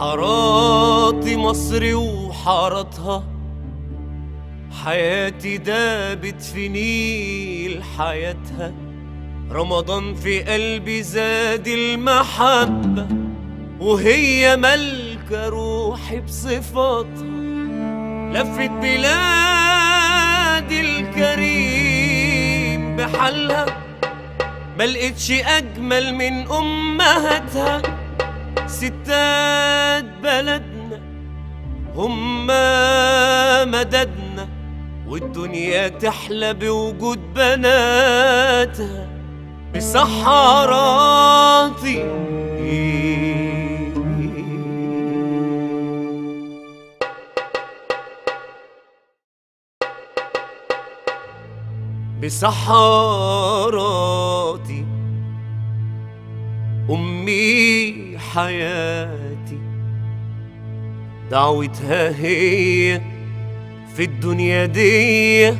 صحرات مصر وحارتها، حياتي دابت في نيل حياتها. رمضان في قلبي زاد المحبة، وهي ملكة روحي بصفاتها. لفت بلاد الكريم بحالها، ملقتش أجمل من أمهاتها. ستات بلدنا هما مددنا، والدنيا تحلى بوجود بناتها. بسحراتي بسحراتي أمي حياتي، دعوتها هي في الدنيا دي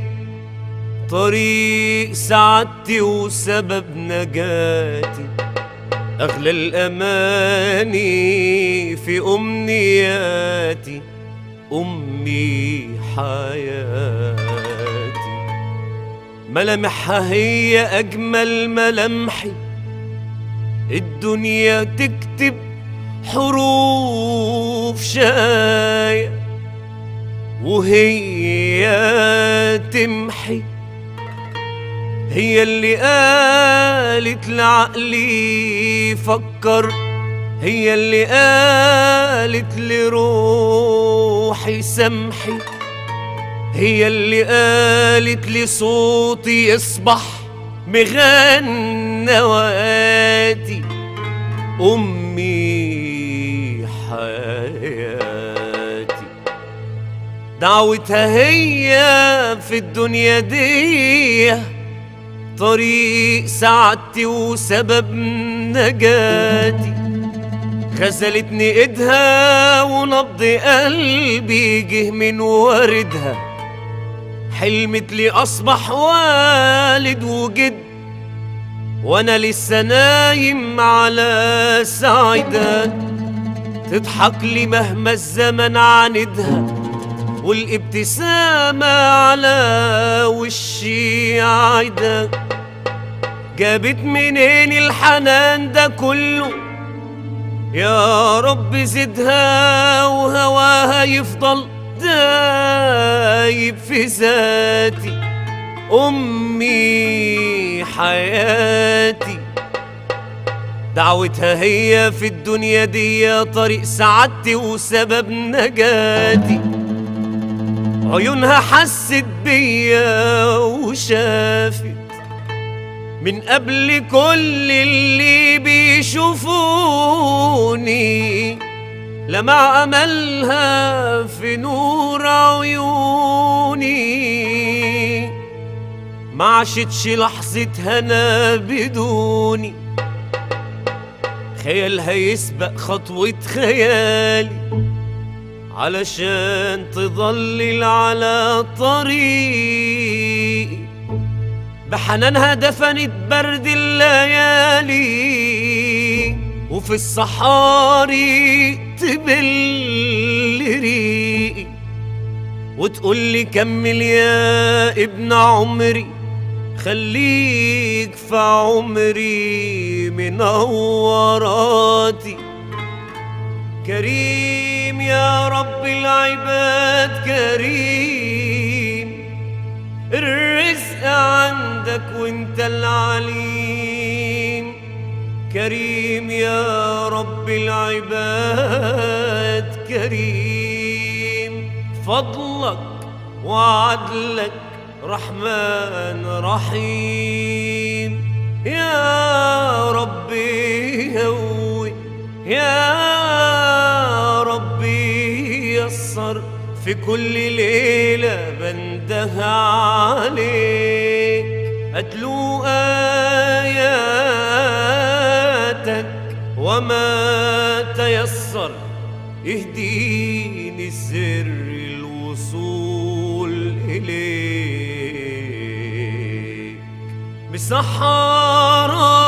طريق سعادتي وسبب نجاتي. أغلى الأماني في أمنياتي، أمي حياتي. ملامحها هي أجمل ملامحي، الدنيا تكتب حروف شاية وهي تمحي. هي اللي قالت لعقلي فكر، هي اللي قالت لروحي سمحي، هي اللي قالت لصوتي يصبح مغنى وقاتي. أمي حياتي، دعوتها هي في الدنيا دي طريق سعادتي وسبب نجاتي. غزلتني ايدها ونبض قلبي جه من وردها. حلمت لي اصبح والد وجد، وانا لسه نايم على سعيدة. تضحك لي مهما الزمن عاندها، والابتسامة على وشي عايدة. جابت منين الحنان ده كله؟ يا رب زدها وهواها يفضل دايب في ذاتي. أمي حياتي، دعوتها هي في الدنيا دي طريق سعادتي وسبب نجاتي. عيونها حست بيا وشافت من قبل كل اللي بيشوفوني. لمع أملها في نور عيوني، ما عاشتش لحظة هنا بدوني. خيالها يسبق خطوة خيالي، علشان تضلل على طريقي. بحنانها دفنت برد الليالي، وفي الصحاري تبل ريقي. وتقولي كمل يا ابن عمري، خليك في عمري منوراتي. كريم يا رب العباد كريم، الرزق عندك وانت العليم. كريم يا رب العباد كريم، فضلك وعدلك رحمن رحيم. يا ربي هوي، يا ربي يسر، في كل ليلة بنده عليك. أتلو آياتك وما تيسر، اهديني سر الوصول إليك. بسحراتي